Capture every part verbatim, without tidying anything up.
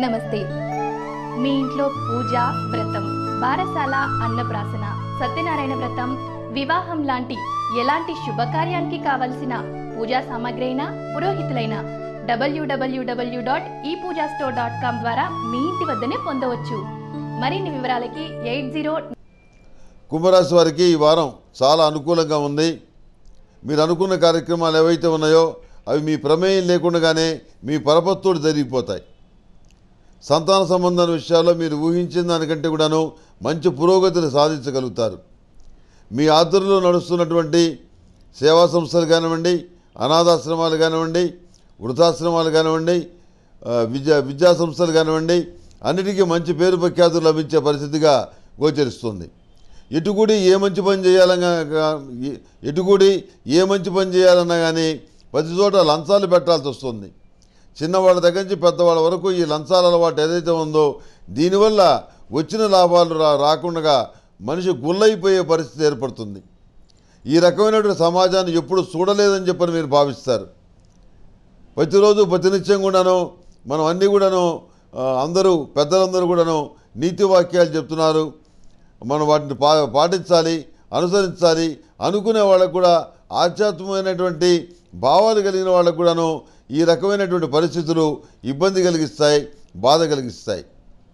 నమస్తే. మీ ఇంట్లో పూజ, వ్రతం, బారసాల, అన్నప్రాసన, సత్యనారాయణ వ్రతం, వివాహం లాంటి ఎలాంటి శుభకార్యానికి కావలసిన పూజా సామాగ్రి అయినా పురోహితులైన డబ్ల్యూడబ్ల్యూడబ్ల్యూ డాట్ ఈ పూజా స్టోర్ డాట్ కామ్ ద్వారా మీ ఇంటి వద్దనే పొందవచ్చు. మరిన్ని వివరాలకి ఎయిట్ జీరో. కుంభరాశి వారికి ఈ వారం చాలా అనుకూలంగా ఉంది. మీరు అనుకున్న కార్యక్రమాలు ఏవైతే ఉన్నాయో అవి మీ ప్రమేయం లేకుండానే మీ పరపత్తోడు జరిగిపోతాయి. సంతాన సంబంధాల విషయాల్లో మీరు ఊహించిన దానికంటే కూడాను మంచి పురోగతిని సాధించగలుగుతారు. మీ ఆధ్వర్యంలో నడుస్తున్నటువంటి సేవా సంస్థలు కానివ్వండి, అనాథాశ్రమాలు కానివ్వండి, వృద్ధాశ్రమాలు కానివ్వండి, విద్యా విద్యా సంస్థలు కానివ్వండి, అన్నిటికీ మంచి పేరు ప్రఖ్యాతులు లభించే పరిస్థితిగా గోచరిస్తుంది. ఎటుకూడి ఏ మంచి పని చేయాలన్నా ఎటుకూడి ఏ మంచి పని చేయాలన్నా కానీ ప్రతి చోట లంచాలు పెట్టాల్సి వస్తుంది. చిన్నవాళ్ళ దగ్గర నుంచి పెద్దవాళ్ళ వరకు ఈ లంచాల అలవాటు ఏదైతే ఉందో దీనివల్ల వచ్చిన లాభాలు రా రాకుండా మనిషి గుల్లైపోయే పరిస్థితి ఏర్పడుతుంది. ఈ రకమైనటువంటి సమాజాన్ని ఎప్పుడు చూడలేదని చెప్పని మీరు భావిస్తారు. ప్రతిరోజు ప్రతినిత్యం కూడాను మనం అన్నీ కూడాను అందరూ పెద్దలందరూ కూడాను నీతి వాక్యాలు చెప్తున్నారు. మనం వాటిని పా పాటించాలి, అనుసరించాలి. అనుకునే వాళ్ళకు కూడా ఆధ్యాత్మికమైనటువంటి భావాలు కలిగిన వాళ్ళకు కూడాను ఈ రకమైనటువంటి పరిస్థితులు ఇబ్బంది కలిగిస్తాయి, బాధ కలిగిస్తాయి.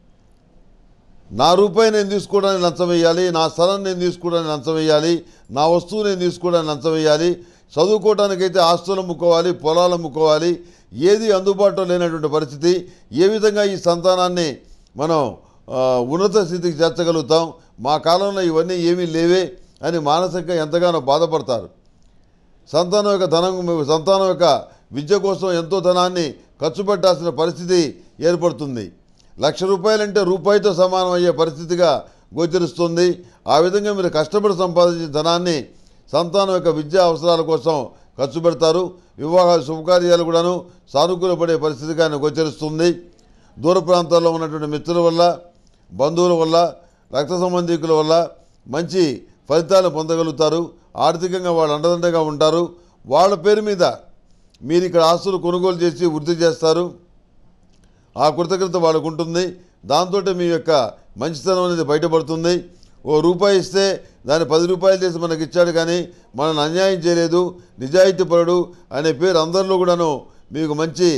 నా రూపాయి నేను తీసుకోవడానికి లంచం వేయాలి, నా స్థలం నేను తీసుకోవడానికి లంచం వేయాలి, నా వస్తువు నేను తీసుకోవడానికి లంచం వేయాలి, చదువుకోవడానికైతే ఆస్తులు అమ్ముకోవాలి, పొలాలు అమ్ముకోవాలి. ఏది అందుబాటులో లేనటువంటి పరిస్థితి. ఏ విధంగా ఈ సంతానాన్ని మనం ఉన్నత స్థితికి చేర్చగలుగుతాం? మా కాలంలో ఇవన్నీ ఏమీ లేవే అని మానసికంగా ఎంతగానో బాధపడతారు. సంతానం యొక్క ధనం సంతానం యొక్క విద్య కోసం ఎంతో ధనాన్ని ఖర్చు పెట్టాల్సిన పరిస్థితి ఏర్పడుతుంది. లక్ష రూపాయలంటే రూపాయితో సమానం అయ్యే పరిస్థితిగా గోచరిస్తుంది. ఆ విధంగా మీరు కష్టపడి సంపాదించిన ధనాన్ని సంతానం యొక్క విద్యా అవసరాల కోసం ఖర్చు పెడతారు. వివాహ శుభకార్యాలు కూడాను సానుకూలపడే పరిస్థితిగా గోచరిస్తుంది. దూర ప్రాంతాల్లో ఉన్నటువంటి మిత్రుల వల్ల, బంధువుల వల్ల, రక్త సంబంధికుల వల్ల మంచి ఫలితాలు పొందగలుగుతారు. ఆర్థికంగా వాళ్ళు అండదండగా ఉంటారు. వాళ్ళ పేరు మీద మీరు ఇక్కడ ఆస్తులు కొనుగోలు చేసి వృద్ధి చేస్తారు. ఆ కృతజ్ఞత వాళ్ళకు ఉంటుంది. దాంతో మీ యొక్క మంచితనం అనేది బయటపడుతుంది. ఓ రూపాయి ఇస్తే దాన్ని పది రూపాయలు చేసి మనకి ఇచ్చాడు కానీ మనల్ని అన్యాయం చేయలేదు, నిజాయితీపరుడు అనే పేరు అందరిలో కూడాను మీకు మంచి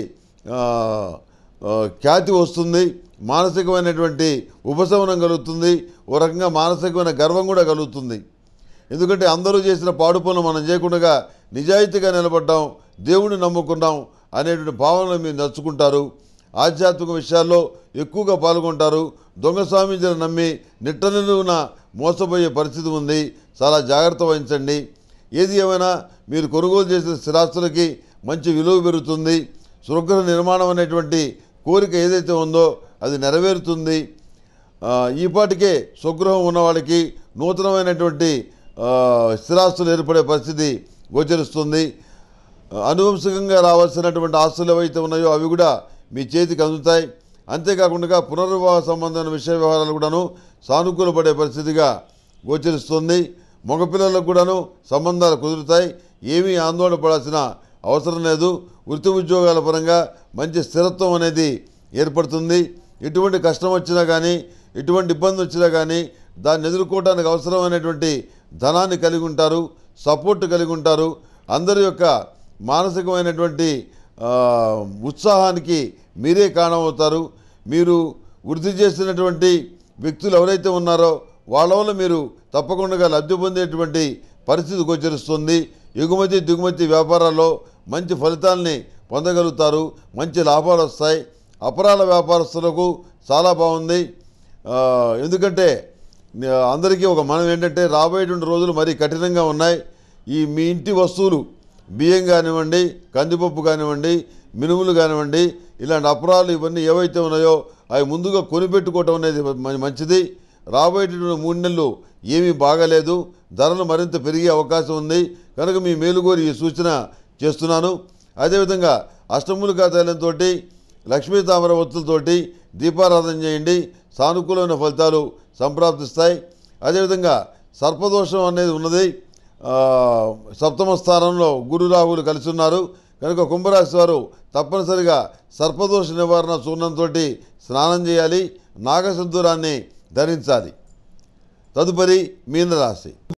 ఖ్యాతి వస్తుంది. మానసికమైనటువంటి ఉపశమనం కలుగుతుంది. ఓ రకంగా మానసికమైన గర్వం కూడా కలుగుతుంది. ఎందుకంటే అందరూ చేసిన పాడు పనులు మనం చేయకుండా నిజాయితీగా నిలబడ్డాం, దేవుడిని నమ్ముకున్నాం అనేటువంటి భావనలు మీరు నచ్చుకుంటారు. ఆధ్యాత్మిక విషయాల్లో ఎక్కువగా పాల్గొంటారు. దొంగ స్వామీజీని నమ్మి నిట్టనిలువున మోసపోయే పరిస్థితి ఉంది. చాలా జాగ్రత్త వహించండి. ఏది ఏమైనా మీరు కొనుగోలు చేసిన స్థిరాస్తులకి మంచి విలువ పెరుగుతుంది. స్వగృహ నిర్మాణం అనేటువంటి కోరిక ఏదైతే ఉందో అది నెరవేరుతుంది. ఈపాటికే స్వగృహం ఉన్న వాళ్ళకి నూతనమైనటువంటి స్థిరాస్తులు ఏర్పడే పరిస్థితి గోచరిస్తుంది. అనువంశికంగా రావాల్సినటువంటి ఆస్తులు ఏవైతే ఉన్నాయో అవి కూడా మీ చేతికి అందుతాయి. అంతేకాకుండా పునర్వివాహ సంబంధమైన విషయ వ్యవహారాలు కూడాను సానుకూలపడే పరిస్థితిగా గోచరిస్తుంది. మగపిల్లలకు కూడాను సంబంధాలు కుదురుతాయి. ఏమీ ఆందోళన పడాల్సిన అవసరం లేదు. వృత్తి ఉద్యోగాల పరంగా మంచి స్థిరత్వం అనేది ఏర్పడుతుంది. ఎటువంటి కష్టం వచ్చినా కానీ, ఎటువంటి ఇబ్బంది వచ్చినా కానీ దాన్ని ఎదుర్కోవడానికి అవసరమైనటువంటి ధనాన్ని కలిగి ఉంటారు, సపోర్ట్ కలిగి ఉంటారు. అందరి యొక్క మానసికమైనటువంటి ఉత్సాహానికి మీరే కారణమవుతారు. మీరు వృద్ధి చేసినటువంటి వ్యక్తులు ఎవరైతే ఉన్నారో వాళ్ళ వల్ల మీరు తప్పకుండా లబ్ధి పొందేటువంటి పరిస్థితి గోచరిస్తుంది. ఎగుమతి దిగుమతి వ్యాపారాల్లో మంచి ఫలితాలని పొందగలుగుతారు. మంచి లాభాలు వస్తాయి. అపరాల వ్యాపారస్తులకు చాలా బాగుంది. ఎందుకంటే అందరికీ ఒక మనం ఏంటంటే రాబోయేటువంటి రోజులు మరీ కఠినంగా ఉన్నాయి. ఈ మీ ఇంటి వస్తువులు బియ్యం కానివ్వండి, కందిపప్పు కానివ్వండి, మినుములు కానివ్వండి, ఇలాంటి అపరాలు ఇవన్నీ ఏవైతే ఉన్నాయో అవి ముందుగా కొనిపెట్టుకోవటం అనేది మంచిది. రాబోయేటువంటి మూడు నెలలు ఏమీ బాగాలేదు. ధరలు మరింత పెరిగే అవకాశం ఉంది. కనుక మీ మేలుగోరి ఈ సూచన చేస్తున్నాను. అదేవిధంగా అష్టమూలికా తైలంతో, లక్ష్మీ తామర ఒత్తులతోటి దీపారాధన చేయండి. సానుకూలమైన ఫలితాలు సంప్రాప్తిస్తాయి. అదేవిధంగా సర్పదోషం అనేది ఉన్నది. సప్తమ స్థానంలో గురు రాహువులు కలిసి ఉన్నారు. కనుక కుంభరాశి వారు తప్పనిసరిగా సర్పదోష నివారణ చూర్ణంతో స్నానం చేయాలి, నాగసింధూరాన్ని ధరించాలి. తదుపరి మీనరాశి.